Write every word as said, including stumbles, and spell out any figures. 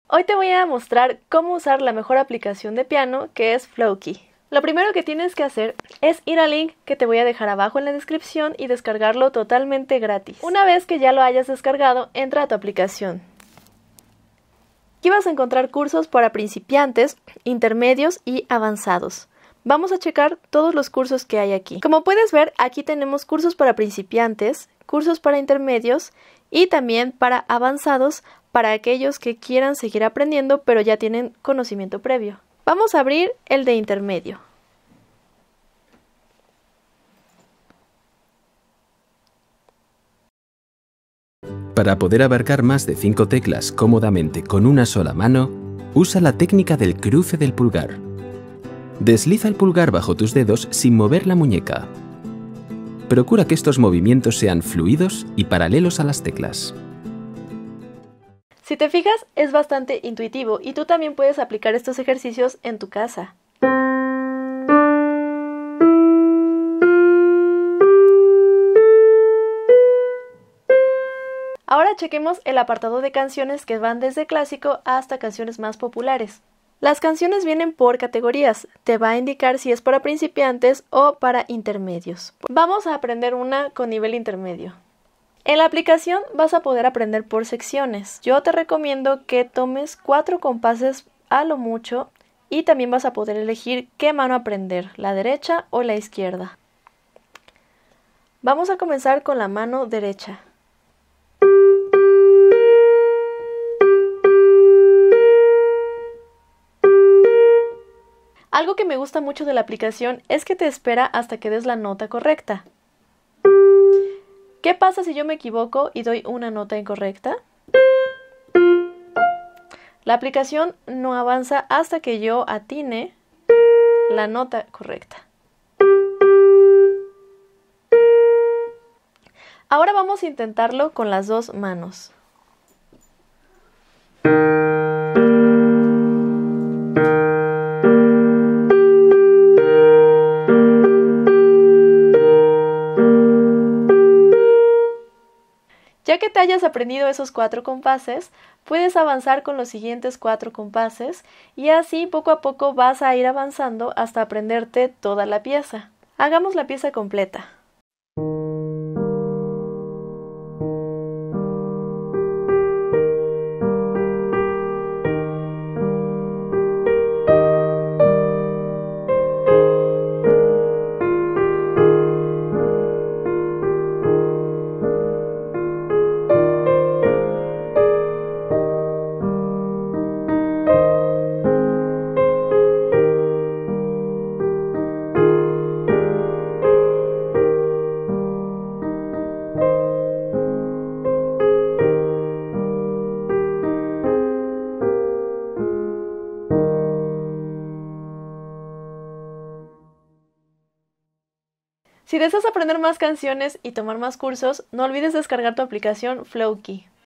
Hoy te voy a mostrar cómo usar la mejor aplicación de piano, que es Floki. Lo primero que tienes que hacer es ir al link que te voy a dejar abajo en la descripción y descargarlo totalmente gratis. Una vez que ya lo hayas descargado, entra a tu aplicación. Aquí vas a encontrar cursos para principiantes, intermedios y avanzados. Vamos a checar todos los cursos que hay aquí. Como puedes ver, aquí tenemos cursos para principiantes, cursos para intermedios y también para avanzados, para aquellos que quieran seguir aprendiendo pero ya tienen conocimiento previo. Vamos a abrir el de intermedio. Para poder abarcar más de cinco teclas cómodamente con una sola mano, usa la técnica del cruce del pulgar. Desliza el pulgar bajo tus dedos sin mover la muñeca. Procura que estos movimientos sean fluidos y paralelos a las teclas. Si te fijas, es bastante intuitivo y tú también puedes aplicar estos ejercicios en tu casa. Ahora chequemos el apartado de canciones que van desde clásico hasta canciones más populares. Las canciones vienen por categorías, te va a indicar si es para principiantes o para intermedios. Vamos a aprender una con nivel intermedio. En la aplicación vas a poder aprender por secciones. Yo te recomiendo que tomes cuatro compases a lo mucho y también vas a poder elegir qué mano aprender, la derecha o la izquierda. Vamos a comenzar con la mano derecha. Algo que me gusta mucho de la aplicación es que te espera hasta que des la nota correcta. ¿Qué pasa si yo me equivoco y doy una nota incorrecta? La aplicación no avanza hasta que yo atine la nota correcta. Ahora vamos a intentarlo con las dos manos. Ya que te hayas aprendido esos cuatro compases, puedes avanzar con los siguientes cuatro compases y así poco a poco vas a ir avanzando hasta aprenderte toda la pieza. Hagamos la pieza completa. Si deseas aprender más canciones y tomar más cursos, no olvides descargar tu aplicación Floki.